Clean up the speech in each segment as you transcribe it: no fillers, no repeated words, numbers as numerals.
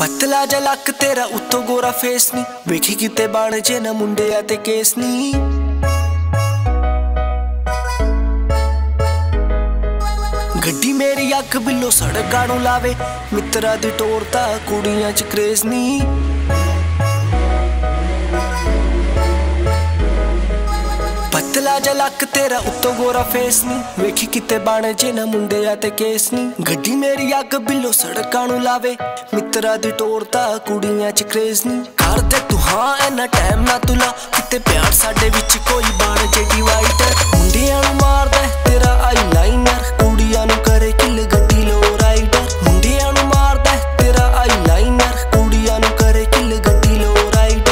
पतला जा लक तेरा उत्तों गोरा फेस नी, वेखी किते बन जे ना मुंडिया ते केस नी। गड्डी मेरी अख बिलो सड़क गानू लावे, मित्रा दी टोरता कुड़ियां च क्रेज नी। पतला जा लक तेरा उत्तों गोरा फेस नी, वेखी किते बन जे ना मुंडिया ते केस नी। गड्डी मेरी अग बिलो सड़क गानू लावे, मित्रा दी टोरता कुड़ियां च क्रेज नी। कर दे तू हाँ इन्ना टाइम ना तुला, किते प्यार साडे विच कोई बन जे डिवाइडर। मुंडियां नू मारदा तेरा आई लाइनर, कुड़ियां नू करे किल गड्डी लो राइडर। मुंडियां नू मारदा तेरा आई लाइनर, कुड़ियां नू करे किल गड्डी लो राइडर।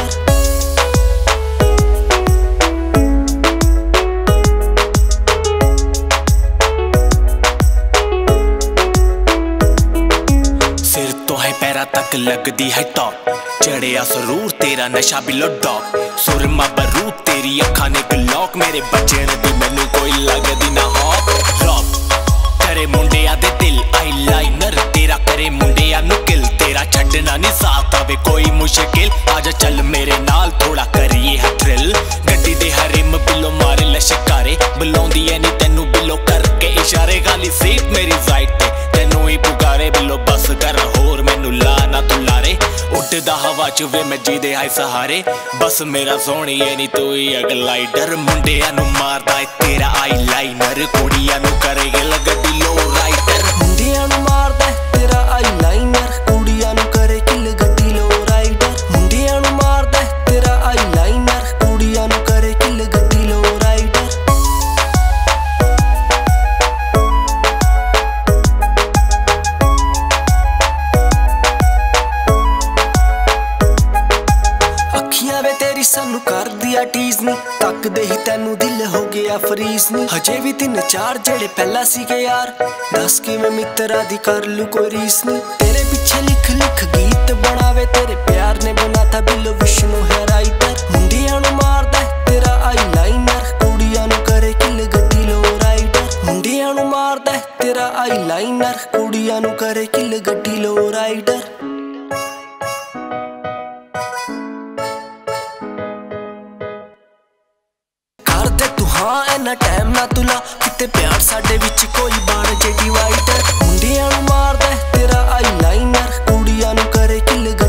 सिर तो है पैरा तक लगदी है टॉप, चढ़िया सरूर तेरा नशा बिलो डॉप। सुरमा बरूद तेरी अखा ने गलॉक, मेरे बचन दी मैनू कोई लगदी ना हॉप। रॉप करे मुंडिया दे दिल, आई लाइनर तेरा करे मुंडिया नू किल। तेरा छड्डना नहीं साथ आवे कोई मुश्किल, आजा चल मेरे नाल थोड़ा करिए है थ्रिल। गड्डी दे हरिम बिलो मारे लशकारे, बुलाउंदी ऐ नी तैनू बिलो करके इशारे। गाली सीट मेरी राइट ते तैनू ही पुकारे, बिलो बस कर होर मैनू ला ना तू लारे। उड़दा हवा च वे मैं जी दे हाय सहारे, बस मेरा सोहणी ऐ नी तू ही ग्लाइडर। मुंडिया नू मारदा तेरा आई लाइनर, कुड़ियां नू करे गड्डी लो राइडर। मुंडिया नू मारदा तेरा आई लाइनर, कुड़ियां नू करे किल गड्डी लो राइडर। मुंडिया नू मारदा तेरा आई लाइनर, कुड़ियां नू करे किल गड्डी लो राइडर। अखियां वे तेरी सानू कर दिया टीज नी, तकदे ही तैनू दिल हो गया फरीज नी। हजे भी 3-4 जेड़े पहला सीगे यार, दस कि मैं मित्रा दी कर लू कोई रीस नी। तेरे पीछे लिख लिख गीत बनावे, तेरे प्यार ने बना था बिलो विष्णु है राइटर। मुंडियां नू मारदा तेरा आई लाइनर, कुड़ियां नू करे किल गड्डी लो राइडर। मुंडियां नू मारदा तेरा आई लाइनर, कुड़ियां नू करे किल गड्डी लो राइडर। हाँ इन्ना टाइम ना तुला, किते प्यार साडे विच कोई बन जे डिवाइडर। मुंडियां नू मारदा तेरा आई लाइनर, कुड़ियां नू करे किल